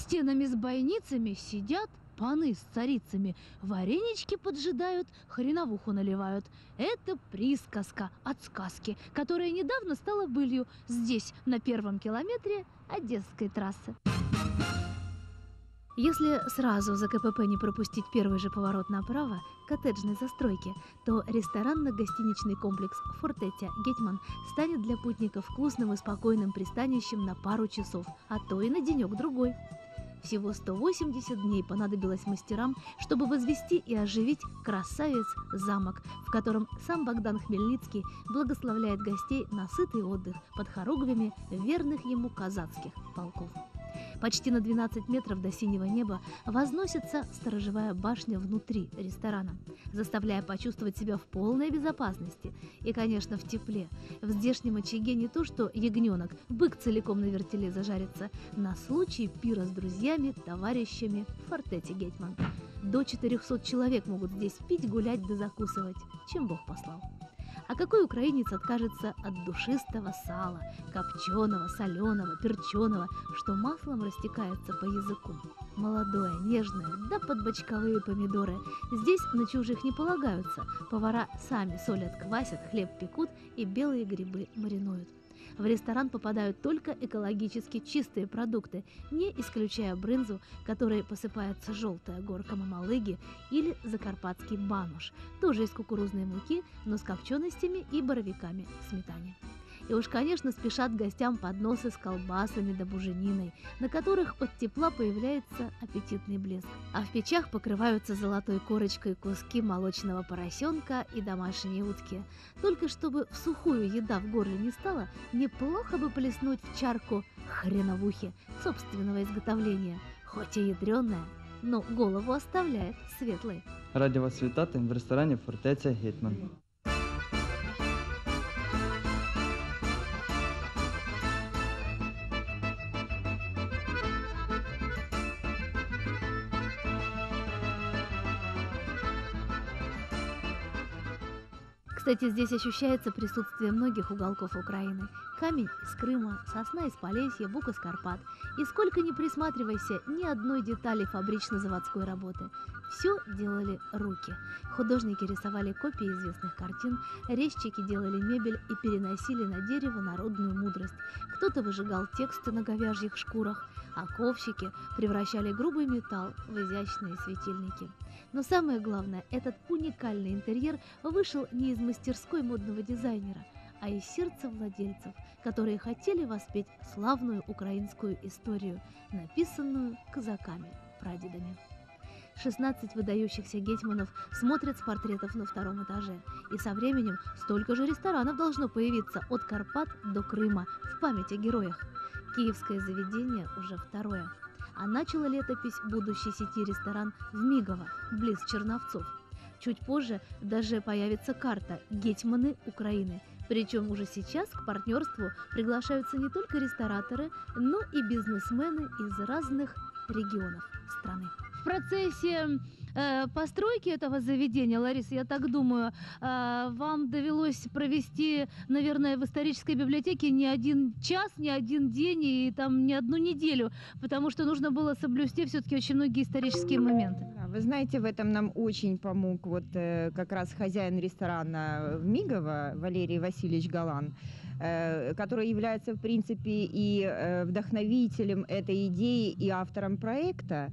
стенами с бойницами сидят паны с царицами, варенички поджидают, хреновуху наливают. Это присказка от сказки, которая недавно стала былью здесь, на 1-м километре Одесской трассы. Если сразу за КПП не пропустить первый же поворот направо, коттеджной застройки, то ресторанно-гостиничный комплекс «Фортеця Гетьман» станет для путников вкусным и спокойным пристанищем на пару часов, а то и на денек-другой. Всего 180 дней понадобилось мастерам, чтобы возвести и оживить красавец-замок, в котором сам Богдан Хмельницкий благословляет гостей на сытый отдых под хоругвями верных ему казацких полков. Почти на 12 метров до синего неба возносится сторожевая башня внутри ресторана, заставляя почувствовать себя в полной безопасности и, конечно, в тепле. В здешнем очаге не то что ягненок, бык целиком на вертеле зажарится, на случай пира с друзьями, товарищами в «Фортеця Гетьман». До 400 человек могут здесь пить, гулять да закусывать, чем Бог послал. А какой украинец откажется от душистого сала, копченого, соленого, перченого, что маслом растекается по языку? Молодое, нежное, да под бочковые помидоры. Здесь на чужих не полагаются. Повара сами солят, квасят, хлеб пекут и белые грибы маринуют. В ресторан попадают только экологически чистые продукты, не исключая брынзу, которой посыпается желтая горка мамалыги, или закарпатский бануш, тоже из кукурузной муки, но с копченостями и боровиками в сметане. И уж, конечно, спешат гостям подносы с колбасами да бужениной, на которых от тепла появляется аппетитный блеск. А в печах покрываются золотой корочкой куски молочного поросенка и домашние утки. Только чтобы в сухую еда в горле не стала, неплохо бы плеснуть в чарку хреновухи собственного изготовления, хоть и ядреная, но голову оставляет светлой. Раді вас вітати в ресторані «Фортеця Гетьман». Кстати, здесь ощущается присутствие многих уголков Украины. Камень из Крыма, сосна из Полесья, бук из Карпат. И сколько ни присматривайся, ни одной детали фабрично-заводской работы. Все делали руки. Художники рисовали копии известных картин, резчики делали мебель и переносили на дерево народную мудрость. Кто-то выжигал тексты на говяжьих шкурах, а ковщики превращали грубый металл в изящные светильники. Но самое главное, этот уникальный интерьер вышел не из мастерской модного дизайнера, а из сердца владельцев, которые хотели воспеть славную украинскую историю, написанную казаками-прадедами. 16 выдающихся гетьманов смотрят с портретов на 2-м этаже, и со временем столько же ресторанов должно появиться от Карпат до Крыма в память о героях. Киевское заведение уже 2-е. А начало летопись будущей сети ресторан в Мигово, близ Черновцов. Чуть позже даже появится карта «Гетьманы Украины». Причем уже сейчас к партнерству приглашаются не только рестораторы, но и бизнесмены из разных регионов страны. В процессе постройки этого заведения, Лариса, я так думаю, вам довелось провести, наверное, в исторической библиотеке не один час, не один день и там не одну неделю, потому что нужно было соблюсти все-таки очень многие исторические моменты. Вы знаете, в этом нам очень помог вот как раз хозяин ресторана в Мигово Валерий Васильевич Галан, который является, в принципе, и вдохновителем этой идеи, и автором проекта.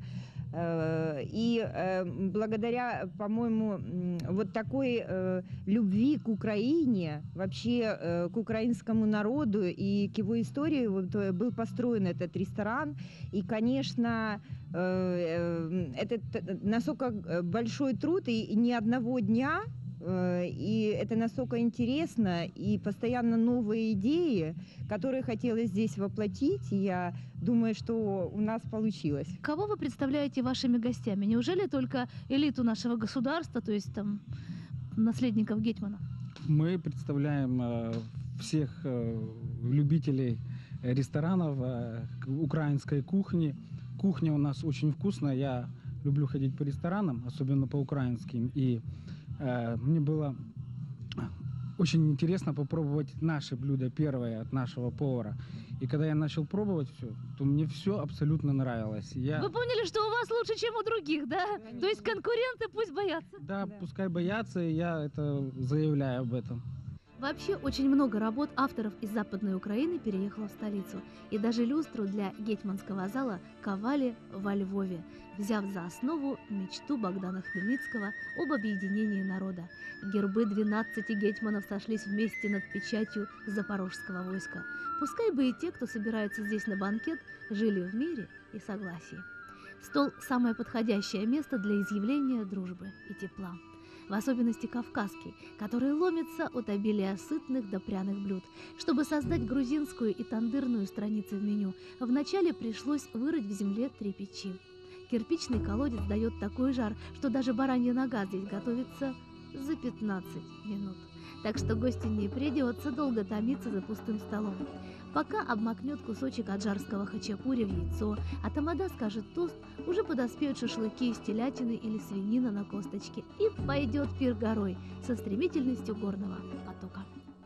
И благодаря, по-моему, вот такой любви к Украине, вообще к украинскому народу и к его истории вот, был построен этот ресторан. И, конечно, это настолько большой труд и ни одного дня. И это настолько интересно, и постоянно новые идеи, которые хотелось здесь воплотить, и я думаю, что у нас получилось. Кого вы представляете вашими гостями? Неужели только элиту нашего государства, то есть там наследников гетьманов? Мы представляем всех любителей ресторанов, украинской кухни. Кухня у нас очень вкусная, я люблю ходить по ресторанам, особенно по украинским, и мне было очень интересно попробовать наши блюда, первые от нашего повара. И когда я начал пробовать все, то мне все абсолютно нравилось. Вы поняли, что у вас лучше, чем у других, да? Конечно. То есть конкуренты пусть боятся. Да, Да. пускай боятся, и я это заявляю об этом. Вообще, очень много работ авторов из Западной Украины переехало в столицу. И даже люстру для гетьманского зала ковали во Львове, взяв за основу мечту Богдана Хмельницкого об объединении народа. Гербы 12 гетьманов сошлись вместе над печатью запорожского войска. Пускай бы и те, кто собирается здесь на банкет, жили в мире и согласии. Стол – самое подходящее место для изъявления дружбы и тепла. В особенности кавказский, который ломится от обилия сытных до пряных блюд. Чтобы создать грузинскую и тандырную страницы в меню, вначале пришлось вырыть в земле 3 печи. Кирпичный колодец дает такой жар, что даже баранья нога здесь готовится за 15 минут. Так что гостю не придется долго томиться за пустым столом. Пока обмакнет кусочек аджарского хачапури в яйцо, а тамада скажет тост, уже подоспеют шашлыки из телятины или свинина на косточке, и пойдет пир горой со стремительностью горного потока.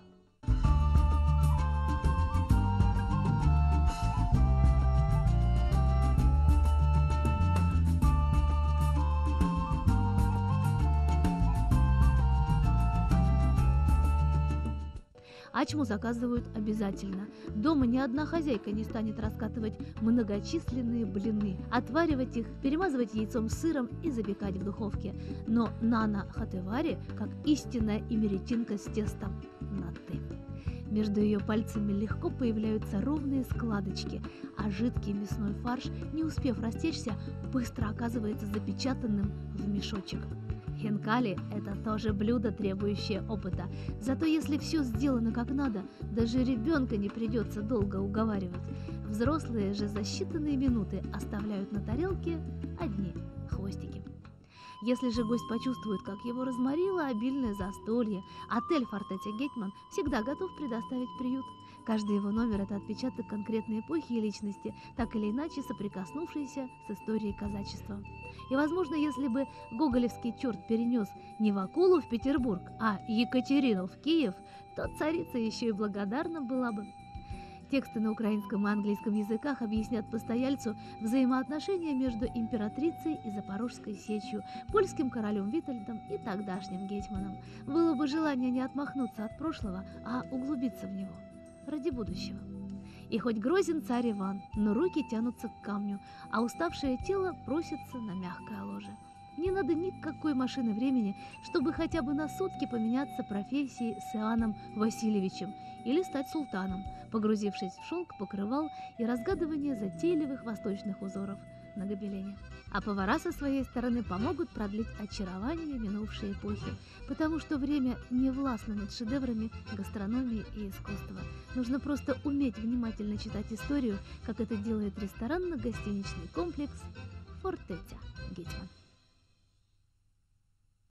Ачму заказывают обязательно. Дома ни одна хозяйка не станет раскатывать многочисленные блины, отваривать их, перемазывать яйцом с сыром и запекать в духовке. Но Нана Хатевари, как истинная имеретинка с тестом, на «ты». Между ее пальцами легко появляются ровные складочки, а жидкий мясной фарш, не успев растечься, быстро оказывается запечатанным в мешочек. Хинкали – это тоже блюдо, требующее опыта. Зато если все сделано как надо, даже ребенка не придется долго уговаривать. Взрослые же за считанные минуты оставляют на тарелке одни хвостики. Если же гость почувствует, как его разморило обильное застолье, отель «Фортеця Гетьман» всегда готов предоставить приют. Каждый его номер – это отпечаток конкретной эпохи и личности, так или иначе соприкоснувшейся с историей казачества. И, возможно, если бы гоголевский черт перенес не Вакулу в Петербург, а Екатерину в Киев, то царица еще и благодарна была бы. Тексты на украинском и английском языках объяснят постояльцу взаимоотношения между императрицей и Запорожской сечью, польским королем Витальдом и тогдашним гетьманом. Было бы желание не отмахнуться от прошлого, а углубиться в него ради будущего. И хоть грозен царь Иван, но руки тянутся к камню, а уставшее тело просится на мягкое ложе. Не надо никакой машины времени, чтобы хотя бы на сутки поменяться профессией с Иоанном Васильевичем или стать султаном, погрузившись в шелк, покрывал и разгадывание затейливых восточных узоров на гобелене. А повара со своей стороны помогут продлить очарование минувшей эпохи, потому что время не властно над шедеврами гастрономии и искусства. Нужно просто уметь внимательно читать историю, как это делает ресторанно-гостиничный комплекс «Фортеця Гетьман».